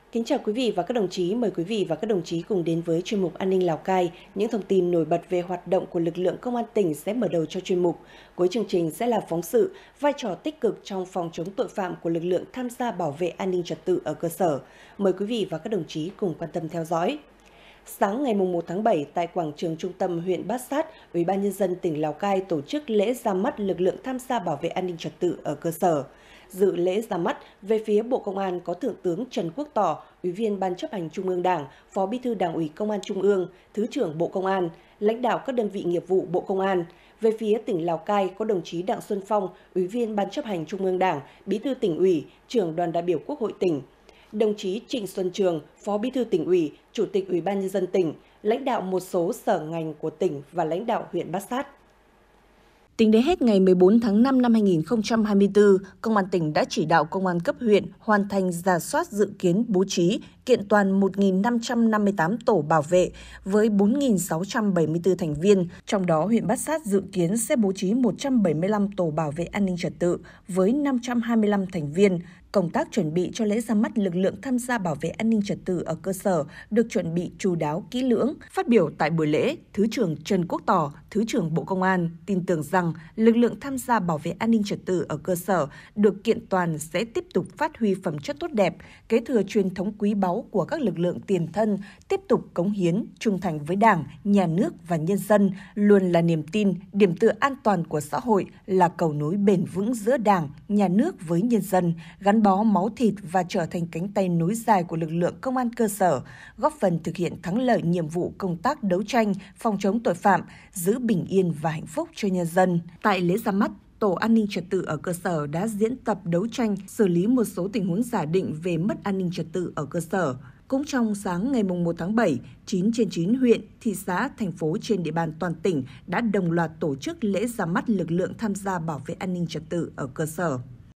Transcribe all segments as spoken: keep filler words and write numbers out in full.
Kính chào quý vị và các đồng chí, mời quý vị và các đồng chí cùng đến với chuyên mục An ninh Lào Cai. Những thông tin nổi bật về hoạt động của lực lượng công an tỉnh sẽ mở đầu cho chuyên mục. Cuối chương trình sẽ là phóng sự, vai trò tích cực trong phòng chống tội phạm của lực lượng tham gia bảo vệ an ninh trật tự ở cơ sở. Mời quý vị và các đồng chí cùng quan tâm theo dõi. Sáng ngày một tháng bảy, tại quảng trường trung tâm huyện Bát Sát, Ủy ban Nhân dân tỉnh Lào Cai tổ chức lễ ra mắt lực lượng tham gia bảo vệ an ninh trật tự ở cơ sở. Dự lễ ra mắt, về phía Bộ Công an có Thượng tướng Trần Quốc Tỏ, Ủy viên Ban chấp hành Trung ương Đảng, Phó Bí thư Đảng ủy Công an Trung ương, Thứ trưởng Bộ Công an, lãnh đạo các đơn vị nghiệp vụ Bộ Công an. Về phía tỉnh Lào Cai có đồng chí Đặng Xuân Phong, Ủy viên Ban chấp hành Trung ương Đảng, Bí thư Tỉnh ủy, Trưởng đoàn đại biểu Quốc hội tỉnh. Đồng chí Trịnh Xuân Trường, Phó Bí thư Tỉnh ủy, Chủ tịch Ủy ban Nhân dân tỉnh, lãnh đạo một số sở ngành của tỉnh và lãnh đạo huyện Bát Sát. Tính đến hết ngày mười bốn tháng năm năm hai nghìn không trăm hai mươi tư, Công an tỉnh đã chỉ đạo Công an cấp huyện hoàn thành rà soát dự kiến bố trí kiện toàn một nghìn năm trăm năm mươi tám tổ bảo vệ với bốn nghìn sáu trăm bảy mươi tư thành viên. Trong đó, huyện Bát Sát dự kiến sẽ bố trí một trăm bảy mươi lăm tổ bảo vệ an ninh trật tự với năm trăm hai mươi lăm thành viên. Công tác chuẩn bị cho lễ ra mắt lực lượng tham gia bảo vệ an ninh trật tự ở cơ sở được chuẩn bị chu đáo kỹ lưỡng. Phát biểu tại buổi lễ, Thứ trưởng Trần Quốc Tỏ, Thứ trưởng Bộ Công an tin tưởng rằng lực lượng tham gia bảo vệ an ninh trật tự ở cơ sở được kiện toàn sẽ tiếp tục phát huy phẩm chất tốt đẹp, kế thừa truyền thống quý báu của các lực lượng tiền thân, tiếp tục cống hiến, trung thành với Đảng, Nhà nước và nhân dân, luôn là niềm tin, điểm tựa an toàn của xã hội, là cầu nối bền vững giữa Đảng, Nhà nước với nhân dân, gắn bó máu thịt và trở thành cánh tay nối dài của lực lượng công an cơ sở, góp phần thực hiện thắng lợi nhiệm vụ công tác đấu tranh, phòng chống tội phạm, giữ bình yên và hạnh phúc cho nhân dân. Tại lễ ra mắt, Tổ an ninh trật tự ở cơ sở đã diễn tập đấu tranh, xử lý một số tình huống giả định về mất an ninh trật tự ở cơ sở. Cũng trong sáng ngày một tháng bảy, chín trên chín huyện, thị xã, thành phố trên địa bàn toàn tỉnh đã đồng loạt tổ chức lễ ra mắt lực lượng tham gia bảo vệ an ninh trật tự ở cơ sở.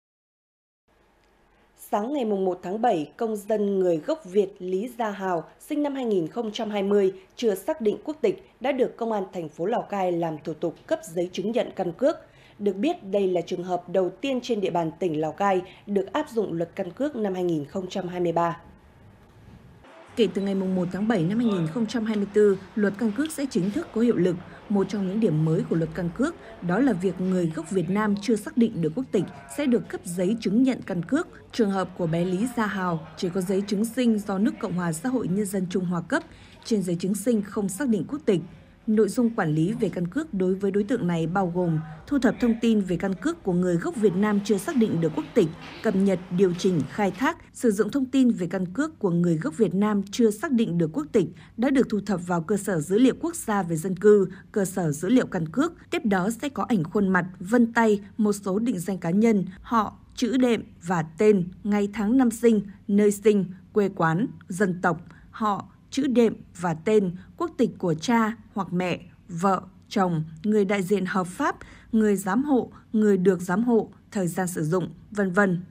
Sáng ngày một tháng bảy, công dân người gốc Việt Lý Gia Hào, sinh năm hai nghìn không trăm hai mươi, chưa xác định quốc tịch, đã được Công an thành phố Lào Cai làm thủ tục cấp giấy chứng nhận căn cước. Được biết, đây là trường hợp đầu tiên trên địa bàn tỉnh Lào Cai được áp dụng luật căn cước năm hai nghìn không trăm hai mươi ba. Kể từ ngày một tháng bảy năm hai nghìn không trăm hai mươi tư, luật căn cước sẽ chính thức có hiệu lực. Một trong những điểm mới của luật căn cước đó là việc người gốc Việt Nam chưa xác định được quốc tịch sẽ được cấp giấy chứng nhận căn cước. Trường hợp của bé Lý Gia Hào chỉ có giấy chứng sinh do nước Cộng hòa Xã hội Nhân dân Trung Hoa cấp, trên giấy chứng sinh không xác định quốc tịch. Nội dung quản lý về căn cước đối với đối tượng này bao gồm thu thập thông tin về căn cước của người gốc Việt Nam chưa xác định được quốc tịch, cập nhật, điều chỉnh, khai thác, sử dụng thông tin về căn cước của người gốc Việt Nam chưa xác định được quốc tịch đã được thu thập vào cơ sở dữ liệu quốc gia về dân cư, cơ sở dữ liệu căn cước. Tiếp đó sẽ có ảnh khuôn mặt, vân tay, một số định danh cá nhân, họ, chữ đệm và tên, ngày tháng năm sinh, nơi sinh, quê quán, dân tộc, họ, chữ đệm và tên, quốc tịch của cha hoặc mẹ, vợ, chồng, người đại diện hợp pháp, người giám hộ, người được giám hộ, thời gian sử dụng, vân vân.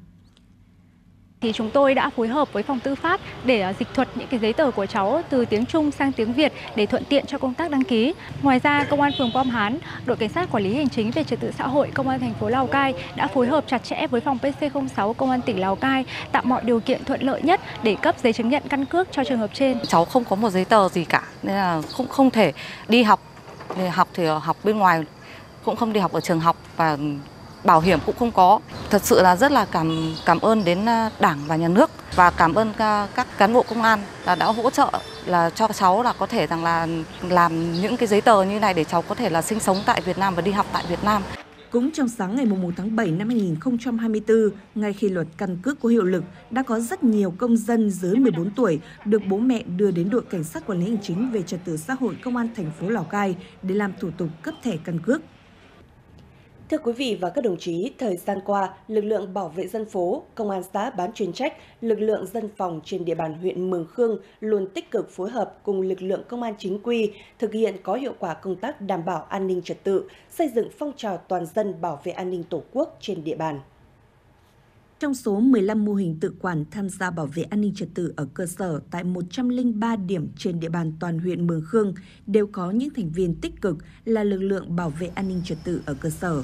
Thì chúng tôi đã phối hợp với phòng tư pháp để dịch thuật những cái giấy tờ của cháu từ tiếng Trung sang tiếng Việt để thuận tiện cho công tác đăng ký. Ngoài ra, Công an phường Pom Hán, đội cảnh sát quản lý hành chính về trật tự xã hội Công an thành phố Lào Cai đã phối hợp chặt chẽ với phòng pê xê không sáu Công an tỉnh Lào Cai tạo mọi điều kiện thuận lợi nhất để cấp giấy chứng nhận căn cước cho trường hợp trên. Cháu không có một giấy tờ gì cả nên là không không thể đi học. Để học thì học bên ngoài, cũng không đi học ở trường học và bảo hiểm cũng không có. Thật sự là rất là cảm cảm ơn đến Đảng và Nhà nước và cảm ơn các cán bộ công an là đã hỗ trợ là cho cháu là có thể rằng là làm những cái giấy tờ như này để cháu có thể là sinh sống tại Việt Nam và đi học tại Việt Nam. Cũng trong sáng ngày một tháng bảy năm hai nghìn không trăm hai mươi tư, ngay khi luật căn cước có hiệu lực, đã có rất nhiều công dân dưới mười bốn tuổi được bố mẹ đưa đến đội cảnh sát quản lý hành chính về trật tự xã hội Công an thành phố Lào Cai để làm thủ tục cấp thẻ căn cước. Thưa quý vị và các đồng chí, thời gian qua, lực lượng bảo vệ dân phố, công an xã bán chuyên trách, lực lượng dân phòng trên địa bàn huyện Mường Khương luôn tích cực phối hợp cùng lực lượng công an chính quy, thực hiện có hiệu quả công tác đảm bảo an ninh trật tự, xây dựng phong trào toàn dân bảo vệ an ninh Tổ quốc trên địa bàn. Trong số mười lăm mô hình tự quản tham gia bảo vệ an ninh trật tự ở cơ sở tại một trăm lẻ ba điểm trên địa bàn toàn huyện Mường Khương đều có những thành viên tích cực là lực lượng bảo vệ an ninh trật tự ở cơ sở.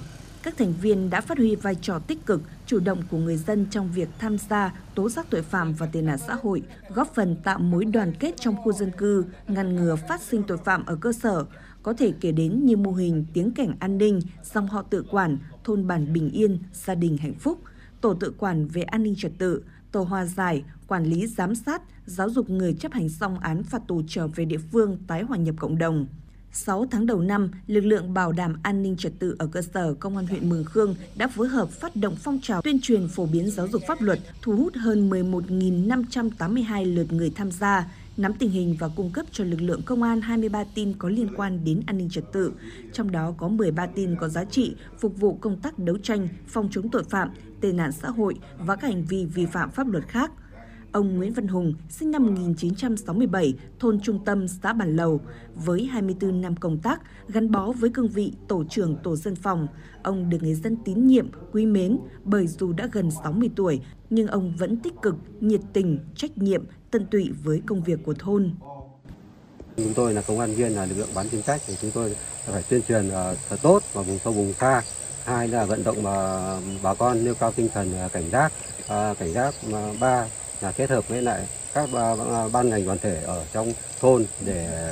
các thành viên đã phát huy vai trò tích cực, chủ động của người dân trong việc tham gia tố giác tội phạm và tệ nạn xã hội, góp phần tạo mối đoàn kết trong khu dân cư, ngăn ngừa phát sinh tội phạm ở cơ sở. Có thể kể đến như mô hình tiếng cảnh an ninh, dòng họ tự quản, thôn bản bình yên, gia đình hạnh phúc, tổ tự quản về an ninh trật tự, tổ hòa giải, quản lý giám sát, giáo dục người chấp hành xong án phạt tù trở về địa phương tái hòa nhập cộng đồng. sáu tháng đầu năm, lực lượng bảo đảm an ninh trật tự ở cơ sở Công an huyện Mường Khương đã phối hợp phát động phong trào tuyên truyền phổ biến giáo dục pháp luật, thu hút hơn mười một nghìn năm trăm tám mươi hai lượt người tham gia, nắm tình hình và cung cấp cho lực lượng công an hai mươi ba tin có liên quan đến an ninh trật tự, trong đó có mười ba tin có giá trị phục vụ công tác đấu tranh, phòng chống tội phạm, tệ nạn xã hội và các hành vi vi phạm pháp luật khác. Ông Nguyễn Văn Hùng, sinh năm một nghìn chín trăm sáu mươi bảy, thôn Trung Tâm, xã Bản Lầu, với hai mươi tư năm công tác, gắn bó với cương vị tổ trưởng tổ dân phòng. Ông được người dân tín nhiệm, quý mến bởi dù đã gần sáu mươi tuổi, nhưng ông vẫn tích cực, nhiệt tình, trách nhiệm, tận tụy với công việc của thôn. Chúng tôi là công an viên, là lực lượng bán chuyên trách, thì chúng tôi phải tuyên truyền thật tốt vào vùng sâu vùng xa. Hai là vận động mà bà con nêu cao tinh thần cảnh giác, cảnh giác ba là kết hợp với lại các ban ngành đoàn thể ở trong thôn để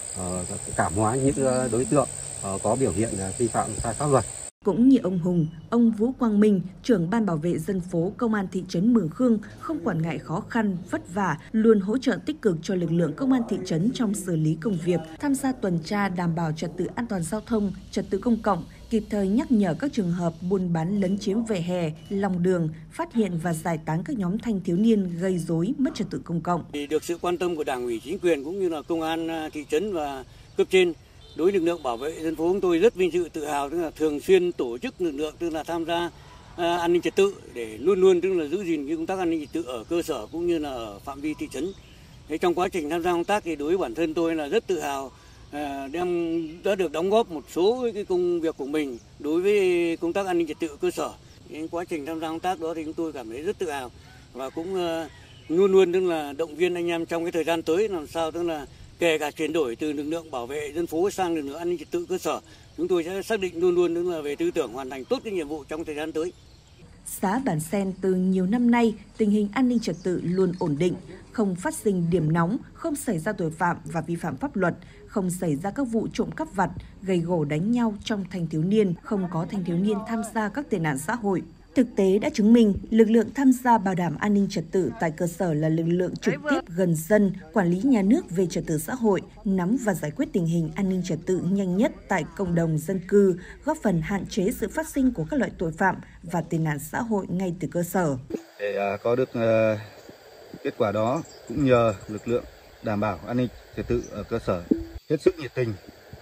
cảm hóa những đối tượng có biểu hiện vi phạm sai pháp luật. Cũng như ông Hùng, ông Vũ Quang Minh, trưởng ban bảo vệ dân phố Công an thị trấn Mường Khương không quản ngại khó khăn, vất vả, luôn hỗ trợ tích cực cho lực lượng công an thị trấn trong xử lý công việc, tham gia tuần tra đảm bảo trật tự an toàn giao thông, trật tự công cộng, kịp thời nhắc nhở các trường hợp buôn bán lấn chiếm vỉa hè, lòng đường, phát hiện và giải tán các nhóm thanh thiếu niên gây rối, mất trật tự công cộng. Được sự quan tâm của Đảng ủy, chính quyền cũng như là công an thị trấn và cấp trên, đối với lực lượng bảo vệ dân phố chúng tôi rất vinh dự tự hào, tức là thường xuyên tổ chức lực lượng, tức là tham gia à, an ninh trật tự để luôn luôn tức là giữ gìn cái công tác an ninh trật tự ở cơ sở cũng như là ở phạm vi thị trấn. Thế trong quá trình tham gia công tác thì đối với bản thân tôi là rất tự hào à, đem đã được đóng góp một số cái công việc của mình đối với công tác an ninh trật tự cơ sở. Cái quá trình tham gia công tác đó thì chúng tôi cảm thấy rất tự hào và cũng à, luôn luôn tức là động viên anh em trong cái thời gian tới làm sao tức là kể cả chuyển đổi từ lực lượng bảo vệ dân phố sang lực lượng an ninh trật tự cơ sở, chúng tôi sẽ xác định luôn luôn là về tư tưởng hoàn thành tốt cái nhiệm vụ trong thời gian tới. Xã Bản Sen từ nhiều năm nay, tình hình an ninh trật tự luôn ổn định, không phát sinh điểm nóng, không xảy ra tội phạm và vi phạm pháp luật, không xảy ra các vụ trộm cắp vặt, gây gổ đánh nhau trong thanh thiếu niên, không có thanh thiếu niên tham gia các tệ nạn xã hội. Thực tế đã chứng minh, lực lượng tham gia bảo đảm an ninh trật tự tại cơ sở là lực lượng trực tiếp gần dân, quản lý nhà nước về trật tự xã hội, nắm và giải quyết tình hình an ninh trật tự nhanh nhất tại cộng đồng dân cư, góp phần hạn chế sự phát sinh của các loại tội phạm và tệ nạn xã hội ngay từ cơ sở. Để có được uh, kết quả đó cũng nhờ lực lượng đảm bảo an ninh trật tự ở cơ sở hết sức nhiệt tình.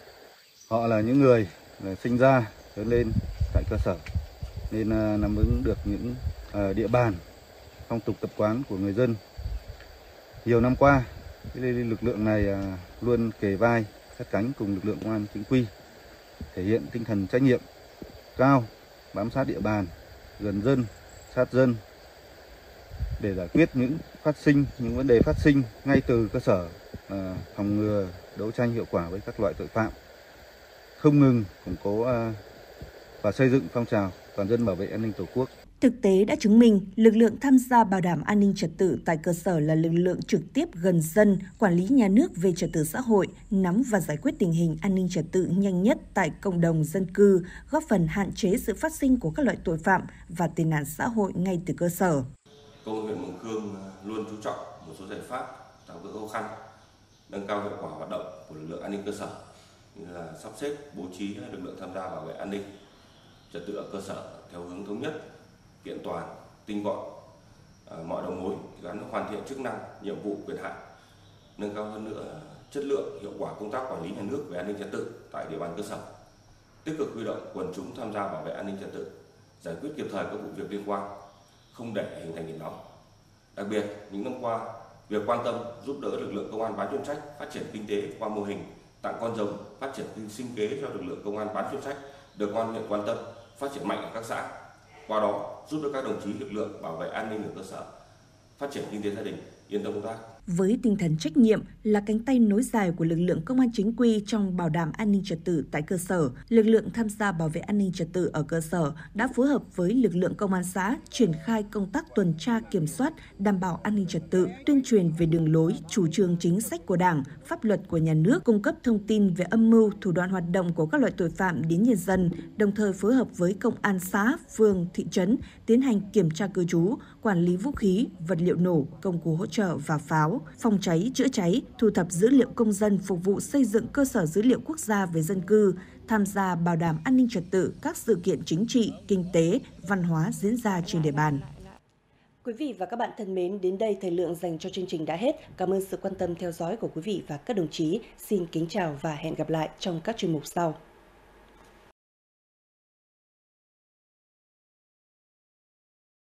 Họ là những người là sinh ra lớn lên tại cơ sở, nên nắm vững được những uh, địa bàn, phong tục tập quán của người dân. Nhiều năm qua, lực lượng này uh, luôn kề vai sát cánh cùng lực lượng công an chính quy, thể hiện tinh thần trách nhiệm cao, bám sát địa bàn, gần dân, sát dân để giải quyết những phát sinh, những vấn đề phát sinh ngay từ cơ sở, uh, phòng ngừa, đấu tranh hiệu quả với các loại tội phạm, không ngừng củng cố uh, và xây dựng phong trào toàn dân bảo vệ an ninh Tổ quốc. Thực tế đã chứng minh, lực lượng tham gia bảo đảm an ninh trật tự tại cơ sở là lực lượng trực tiếp gần dân, quản lý nhà nước về trật tự xã hội, nắm và giải quyết tình hình an ninh trật tự nhanh nhất tại cộng đồng dân cư, góp phần hạn chế sự phát sinh của các loại tội phạm và tệ nạn xã hội ngay từ cơ sở. Công an huyện Mường Khương luôn chú trọng một số giải pháp tháo gỡ khó khăn, nâng cao hiệu quả hoạt động của lực lượng an ninh cơ sở, như là sắp xếp bố trí lực lượng tham gia bảo vệ an ninh trật tự ở cơ sở theo hướng thống nhất, kiện toàn, tinh gọn, à, mọi đầu mối gắn hoàn thiện chức năng, nhiệm vụ, quyền hạn, nâng cao hơn nữa chất lượng, hiệu quả công tác quản lý nhà nước về an ninh trật tự tại địa bàn cơ sở, tích cực huy động quần chúng tham gia bảo vệ an ninh trật tự, giải quyết kịp thời các vụ việc liên quan, không để hình thành điểm nóng. Đặc biệt, những năm qua, việc quan tâm giúp đỡ lực lượng công an bán chuyên trách phát triển kinh tế qua mô hình tặng con giống, phát triển sinh kế cho lực lượng công an bán chuyên trách được công an huyện quan tâm, phát triển mạnh ở các xã. Qua đó giúp đỡ các đồng chí lực lượng bảo vệ an ninh ở cơ sở phát triển kinh tế gia đình, yên tâm công tác. Với tinh thần trách nhiệm là cánh tay nối dài của lực lượng công an chính quy trong bảo đảm an ninh trật tự tại cơ sở, lực lượng tham gia bảo vệ an ninh trật tự ở cơ sở đã phối hợp với lực lượng công an xã triển khai công tác tuần tra kiểm soát, đảm bảo an ninh trật tự, tuyên truyền về đường lối, chủ trương chính sách của Đảng, pháp luật của nhà nước, cung cấp thông tin về âm mưu, thủ đoạn hoạt động của các loại tội phạm đến nhân dân, đồng thời phối hợp với công an xã, phường, thị trấn tiến hành kiểm tra cư trú, quản lý vũ khí, vật liệu nổ, công cụ hỗ trợ và pháo, phòng cháy, chữa cháy, thu thập dữ liệu công dân phục vụ xây dựng cơ sở dữ liệu quốc gia về dân cư, tham gia bảo đảm an ninh trật tự các sự kiện chính trị, kinh tế, văn hóa diễn ra trên địa bàn. Quý vị và các bạn thân mến, đến đây thời lượng dành cho chương trình đã hết. Cảm ơn sự quan tâm theo dõi của quý vị và các đồng chí. Xin kính chào và hẹn gặp lại trong các chuyên mục sau.